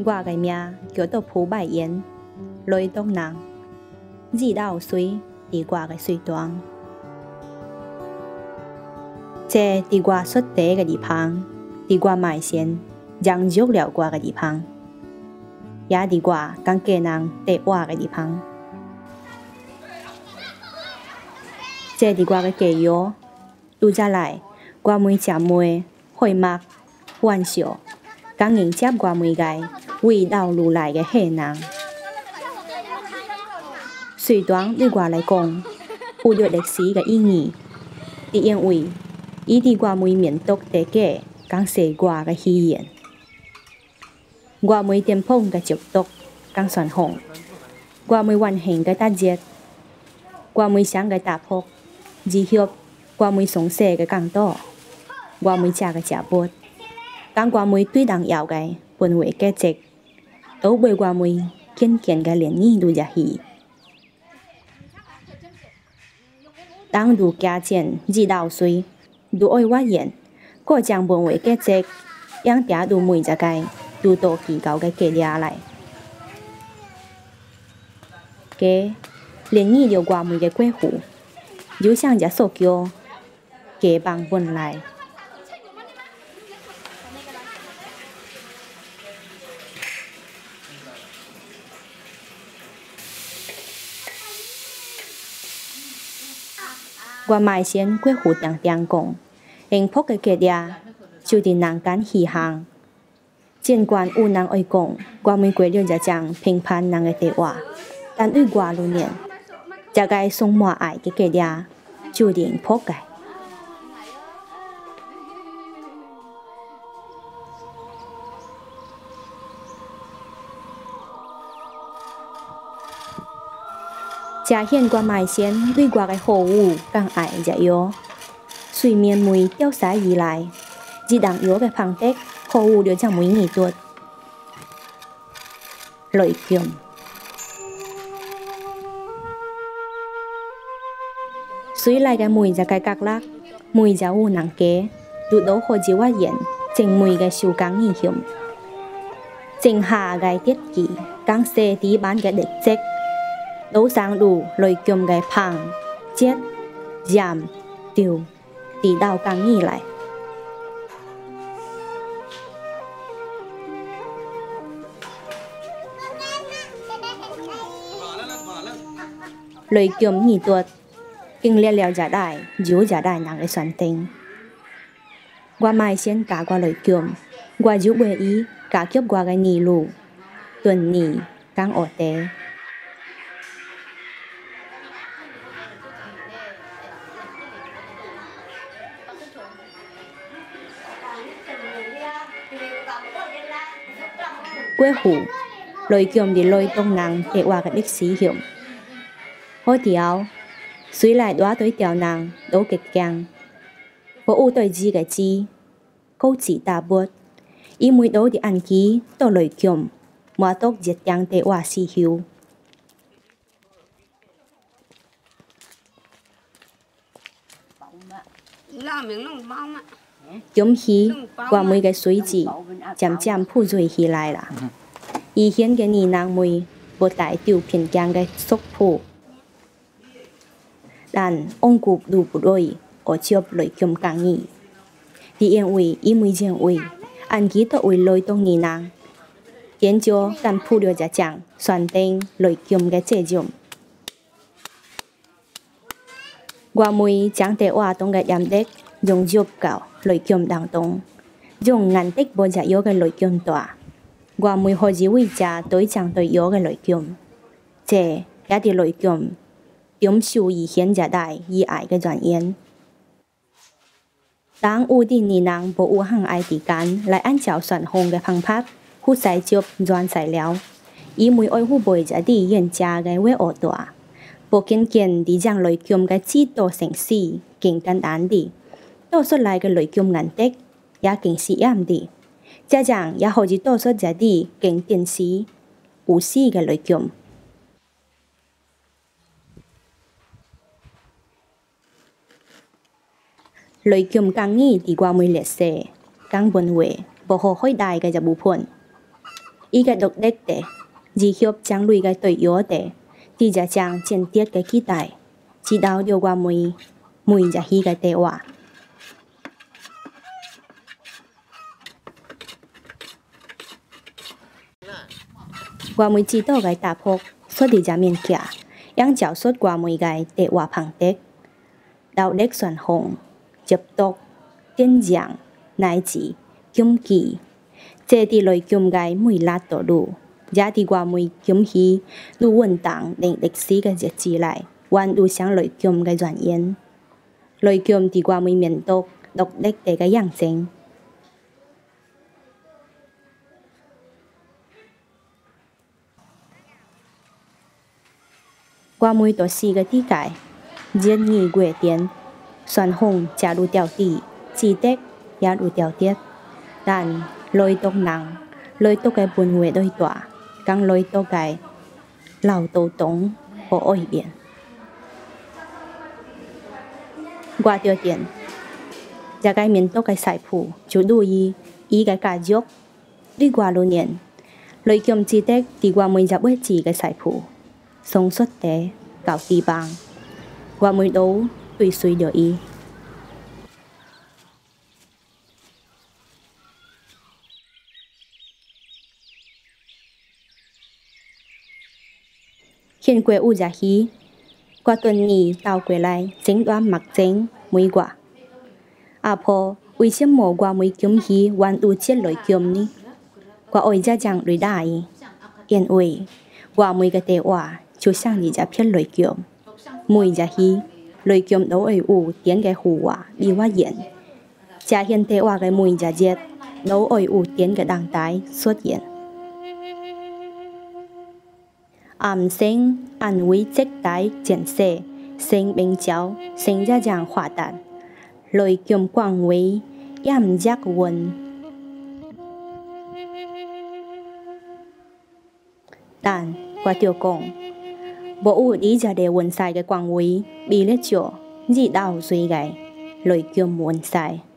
Qua cái mía kiểu tổ Fu Baiyin, lôi đông nàng, dì đào suy đi qua cái suy toán. Chế đi qua xuất tế cái địa phương, đi qua mai sen, giang dốc liệu qua cái địa phương. Giá đi qua càng kê nàng tế qua cái địa phương. Chế đi qua cái kê yếu, tu ra lại, qua mùi chả mùi, hồi mạc, hoàn xỉu, càng nhìn chép qua mùi gai, vì đào lù lại cái hệ nàng. Suy đoán đi qua lại cùng, u được lịch sĩ cái ý nghĩ, đi yên ủy, ý đi qua mùi miền tốc tế kể, càng xế qua cái hy hiện. Qua mùi tiêm phong cái chụp tốc, càng soạn hồng. Qua mùi hoàn hình cái ta diệt. Qua mùi sáng cái tạp hốc, dì hiệp, qua mùi sống xế cái càng to. Qua mùi trả cái trả bột. Càng qua mùi tuy đằng yào cái, buồn huệ cái chệch. Tấu bơi qua mùi, kiên kiên cái liền nghi đu giả hỷ. Đang đủ giá tiền, dì đào suy, đủ ôi quá hiện. Cô chẳng buồn huệ cái chệch, yang tía đủ mùi giả cái, đủ tổ kỳ cáo cái kê đá lại. Kế, liền nghi điều qua mùi cái quê hủ. Dù sang giả sổ kiô, kế bằng buồn lại. Qua mai sen quê hủ tiếng tiếng công, hình phốc cái kê đá, chú đi nàng cán hì hàng. Trên quan u nàng oi công, qua mùi quê liêu giả chẳng bình phán nàng cái tế hỏa. Đàn uy qua lưu niên, giả gai sông mùa ải cái kê đá, chú đi hình phốc cái. Giả hiện qua mai sen uy qua cái hồ wu càng ải giả yếu. Suy miên mùi tiêu xá ý lại, dì đằng yếu cái phẳng tếch, hồ wu điều chẳng mùi nghỉ tuột. Lội kiềm. Suy lại cái mùi giả cái cạc lắc, mùi giả wu nặng kế, đủ đấu hồ dì hoa hiện, chênh mùi cái siêu càng nghỉ hiểm. Chênh hạ cái tiết kỷ, càng xê tí bán cái địch chếch. Đấu sáng đủ lội kiềm cái phẳng, chết, giảm, tiêu, tí đào càng nghỉ lại. Lội kiềm nghỉ tuột, kinh liệt liều giả đại, dũ giả đại nàng cái soạn tình. Qua mai sen cả qua lội kiềm, qua dũ bề ý, cả kiếp qua cái nì lù, tuần nì, càng ổ tế. Quê hủ, lội kiềm đi lôi tông nàng để qua cái đích sĩ hiểm. Hôi tiao, suy lại đoá tới tiao nàng, đấu kịch càng. Vô u tới gì cái chi, câu chỉ ta bốt. Ý mùi đấu đi ăn ký, tổ lội kiềm, mua tốc diệt càng để qua sĩ hiếu. Kiềm hí, qua mùi cái suy chỉ, chạm chạm phụ rồi hí lại là. Ý hiến cái nì nàng mùi, bộ tải tiêu phiền càng cái sốc phụ. Đàn ông cụp đủ bộ đôi, ở chộp lội kiềm càng nghỉ. Đi yên ủy, ý mùi riêng ủy, ăn ký tổ ủy lôi tông nì nàng. Tiến cho đàn phụ điều giả chẳng, soàn tên lội kiềm cái chế dụng. Qua mùi chẳng tế hòa tông cái đám đếch, dùng dụp cảo lội kiềm đằng tông. Dùng ngắn tích bộ giả yếu cái lội kiềm tỏa. Qua mùi hồ dí huy trả tối chẳng tới yếu cái lội kiềm. Chế, giá đi lội kiềm. Tiếm siêu ý hiến giả đại ý ải cái doan yên. Đang u đi nì nàng bộ u hằng ai tỉ cán lại ăn chảo soạn hông cái phăng pháp, hút xài chụp doan xài léo. Ý mùi ôi hú bồi giả đi yên cha cái quê ổ tỏa. Bộ kiên kiên đi giang lội kiềm cái chi tổ sảnh xì, kinh căn án đi. Tổ xuất lại cái lội kiềm ngắn tích, giá kinh xì ám đi. Cha giảng giá hồ chí tổ xuất giả đi kinh tiền xì, ú xì cái lội kiềm. Lội kiềm càng nghỉ đi qua mùi liệt xê, càng buồn huệ, bộ hồ khói đài cái giả bù phồn. Ý cái độc đếch tế, dì hiệp chẳng lùi cái tội yếu tế, thì giả chẳng trên tiết cái kỳ tài, chỉ đào điều qua mùi giả hi cái tế hòa. Qua mùi chỉ tàu cái tạp hộp, xuất đi giả miền kia, yang chảo xuất qua mùi cái tế hòa phẳng đếch. Đào đếch soạn hồng, chập tốc, tiên giảng, nái chỉ, kiếm kỳ. Chế đi lôi kiếm cái mùi lát tổ đủ. Giá đi qua mùi kiếm hí, đủ quần tảng đến lịch sĩ cái diệt chỉ lại, hoàn đủ sáng lôi kiếm cái doan yên. Lôi kiếm đi qua mùi miền tốc, độc đếch tế cái yang chính. Qua mùi tổ xì cái tí cái, diệt nhì quệ tiến, soạn hồng trả đủ tiểu tỷ, chỉ tếch, giá đủ tiểu tiết. Đàn lôi tốc nặng, lôi tốc cái buồn huệ đôi tỏa, càng lôi tốc cái lào tổ tống ở ôi biển. Qua tiêu tiền, giá cái miền tốc cái sải phủ, chú đủ ý cái cả dốc, đi qua lô niên. Lôi kiếm chỉ tếch đi qua mùi giá bớt chỉ cái sải phủ, sống xuất tế, cảo tì bàng. Qua mùi đấu, tùy suy điều ý. Hiện quê u giả hí, qua tuần nhì tao quê lại, chính đoán mặc chính, mùi quả. À phô, ui chiếm mồ qua mùi kiếm hí, hoàn đủ chiết lối kiếm ni. Qua ôi gia chẳng đối đại, yên ui, qua mùi cái tế hòa, chú sang đi giả phiết lối kiếm. Mùi giả hí, lối kiếm đấu ôi u tiến cái hù hòa, đi hóa diện. Chả hiện tế hòa cái mùi giả diệt, đấu ôi u tiến cái đăng tái, xuất hiện. Sinh an quý trách tái triển xệ, sinh bình cháu, sinh gia giang hỏa tàn. Lôi kiếm quang quý, yam giác quần. Tàn, qua tiêu công. Bộ ủ đi ra đề quần sai cái quang quý, bị lết chỗ, dị đào duy gái, lôi kiếm quần sai.